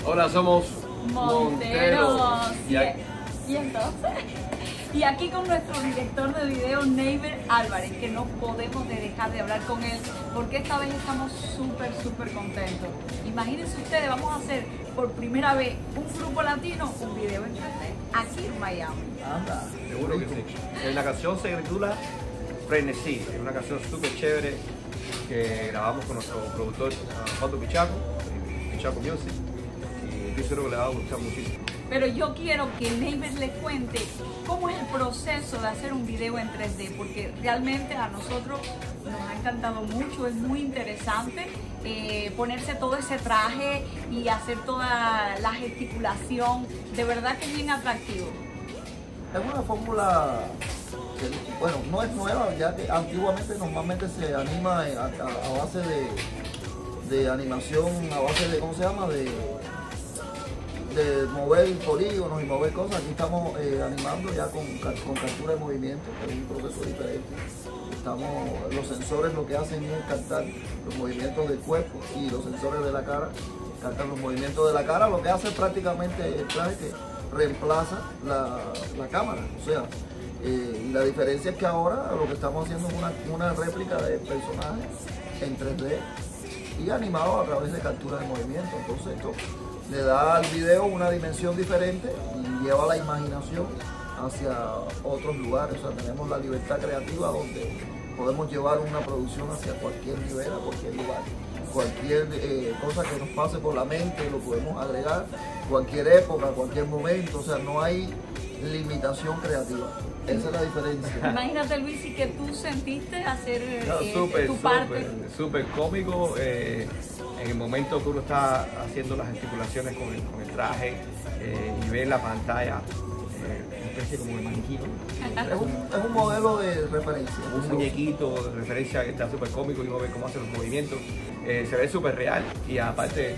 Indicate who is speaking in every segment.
Speaker 1: Hola, somos
Speaker 2: Monteros.
Speaker 1: Monteros.
Speaker 2: Y entonces, y aquí con nuestro director de video, Neiber Álvarez, que no podemos dejar de hablar con él, porque esta vez estamos súper contentos. Imagínense ustedes, vamos a hacer por primera vez un grupo latino, un video en 3D, aquí en Miami.
Speaker 3: Anda,
Speaker 1: Seguro que sí. La canción se titula Frenesí, es una canción súper chévere que grabamos con nuestro productor Juan Pichaco, Pichaco Music, y estoy seguro que le va a gustar muchísimo.
Speaker 2: Pero yo quiero que Neiber les cuente cómo es el proceso de hacer un video en 3D, porque realmente a nosotros nos ha encantado mucho, es muy interesante ponerse todo ese traje y hacer toda la gesticulación, de verdad que es bien atractivo.
Speaker 3: es una fórmula que, bueno, no es nueva, ya que antiguamente normalmente se anima a base de animación, a base de, ¿cómo se llama? De mover polígonos y mover cosas. Aquí estamos animando ya con captura de movimiento, que es un proceso diferente. Los sensores lo que hacen es captar los movimientos del cuerpo y los sensores de la cara captan los movimientos de la cara, lo que hace prácticamente el traje que reemplaza la cámara. O sea, y la diferencia es que ahora lo que estamos haciendo es una réplica de personajes en 3D y animado a través de captura de movimiento. Entonces esto le da al video una dimensión diferente y lleva la imaginación hacia otros lugares. O sea, tenemos la libertad creativa donde podemos llevar una producción hacia cualquier nivel, a cualquier lugar. Cualquier cosa que nos pase por la mente lo podemos agregar, cualquier época, cualquier momento. O sea, no hay limitación creativa. Esa es la diferencia.
Speaker 2: Imagínate, Luis, y que tú sentiste hacer tu
Speaker 1: Súper,
Speaker 2: parte.
Speaker 1: súper cómico. En el momento que uno está haciendo las gesticulaciones con el traje y ve en la pantalla una especie como de maniquí, ¿no?
Speaker 3: Es un modelo de referencia.
Speaker 1: Un muñequito de referencia que está súper cómico y uno ve cómo hace los movimientos. Se ve súper real y aparte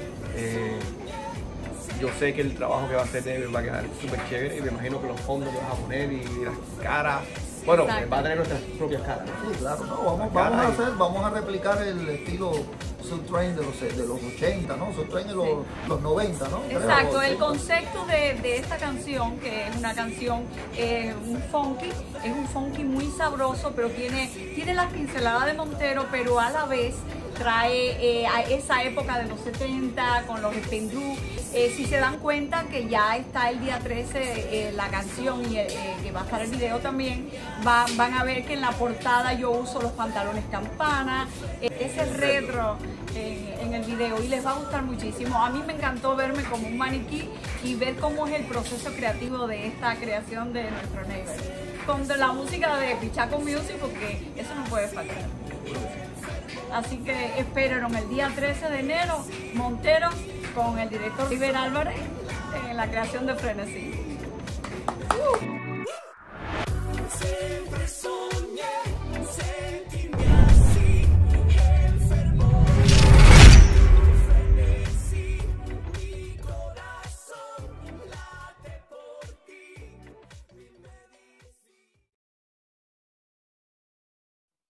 Speaker 1: yo sé que el trabajo que va a hacer Neiber va a quedar súper chévere y me imagino que los fondos que vas a poner y las caras, bueno,
Speaker 2: Exacto.
Speaker 1: va a tener nuestras propias caras, ¿no?
Speaker 3: Sí, claro, no, vamos a replicar el estilo Subtrain de los 80, ¿no? Subtrain de los 90, ¿no?
Speaker 2: Exacto, el
Speaker 3: 80.
Speaker 2: concepto de esta canción, que es una canción, es un funky muy sabroso, pero tiene las pinceladas de Montero, pero a la vez trae a esa época de los 70 con los Spendru. Si se dan cuenta que ya está el día 13 la canción y que va a estar el video también, van a ver que en la portada yo uso los pantalones campana, ese retro en el video, y les va a gustar muchísimo. A mí me encantó verme como un maniquí y ver cómo es el proceso creativo de esta creación de nuestro Neiber. Con la música de Pichaco Music, porque eso no puede faltar. Así que espérenos el día 13 de enero, Monteros con el director Neiber Álvarez en la creación de Frenesí.